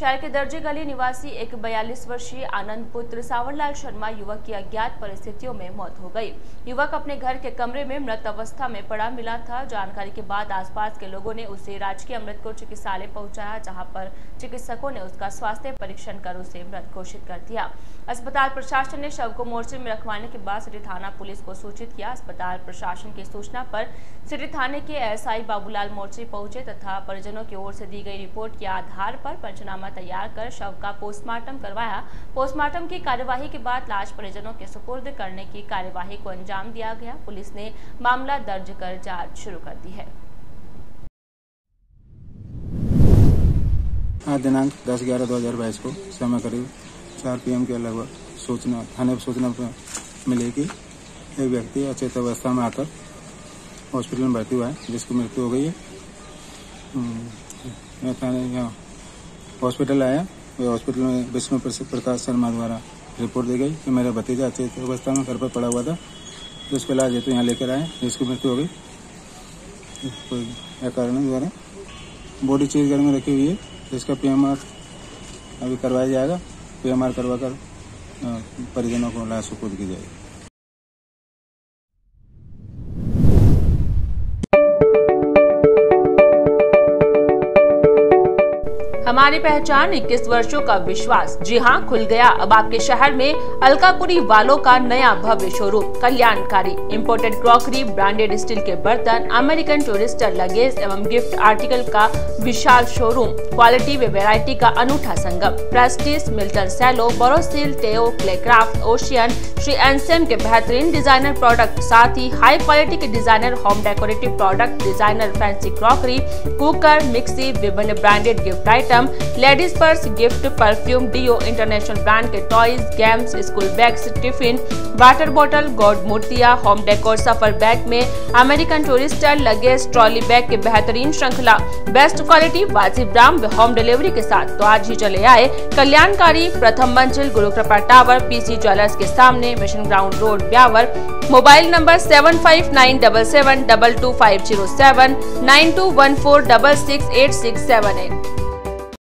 शहर के दर्जे गली निवासी एक 42 वर्षीय आनंद पुत्र सावरलाल शर्मा युवक की अज्ञात परिस्थितियों में मौत हो गई। युवक अपने घर के कमरे में मृत अवस्था में पड़ा मिला था। जानकारी के बाद आसपास के लोगों ने उसे राजकीय अमृतकोट चिकित्सालय पहुंचाया, जहां पर चिकित्सकों ने उसका स्वास्थ्य परीक्षण कर उसे मृत घोषित कर दिया। अस्पताल प्रशासन ने शव को मोर्चे में रखवाने के बाद सिटी थाना पुलिस को सूचित किया। अस्पताल प्रशासन की सूचना पर सिटी थाने के एसआई बाबूलाल मोर्चे पहुंचे तथा परिजनों की ओर से दी गई रिपोर्ट के आधार पर पंचनामा तैयार कर शव का पोस्टमार्टम करवाया। पोस्टमार्टम की कार्यवाही के बाद लाश परिजनों के सुपुर्द करने की कार्यवाही को अंजाम दिया गया। पुलिस ने मामला दर्ज कर जांच शुरू कर दी है। आज दिनांक 10/11/2022 को समय करीब 4 PM के लगभग थाने सूचना मिली कि एक व्यक्ति अचेत अवस्था में आकर हॉस्पिटल में भर्ती हुआ है, जिसकी मृत्यु हो गई है। थाने हॉस्पिटल आया, हॉस्पिटल में विष्णु प्रकाश शर्मा द्वारा रिपोर्ट दी गई कि मेरा भतीजा अचेत अवस्था में घर पर पड़ा हुआ था, जिसको इलाज हेतु यहाँ लेकर आए, जिसकी मृत्यु हो गई। कोई कारण द्वारा बॉडी चेंज घर में रखी हुई है, जिसका PMR अभी करवाया जाएगा। PMR करवाकर परिजनों को लाश सुपुर्द की जाएगी। हमारी पहचान 21 वर्षों का विश्वास। जी हां, खुल गया अब आपके शहर में अलकापुरी वालों का नया भव्य शोरूम। कल्याणकारी इंपोर्टेड क्रॉकरी, ब्रांडेड स्टील के बर्तन, अमेरिकन टूरिस्टर लगेज एवं गिफ्ट आर्टिकल का विशाल शोरूम। क्वालिटी व वैरायटी का अनूठा संगम। प्रेस्टीज, मिल्टन सैलो, बोरोसिल, टेओ, क्लेक्राफ्ट, ओशियन, श्री एनसेम के बेहतरीन डिजाइनर प्रोडक्ट, साथ ही हाई क्वालिटी के designer home decorative product, designer fancy crockery, cooker, mixie, विभिन्न branded gift item, ladies purse, gift, perfume, deo, international brand के toys, games, school bags, tiffin, water बोतल, god मूर्तियां, होम डेकोर, सफर bag में American Tourister, luggage, trolley bag के बेहतरीन श्रृंखला, best quality, वाजिब दाम व होम डिलीवरी के साथ। तो आज ही चले आए कल्याणकारी, प्रथम मंजिल, गुरु कृपा टावर, PC ज्वेलर्स के सामने, mission ground road, Beawar. Mobile number 7597722507 9214668678।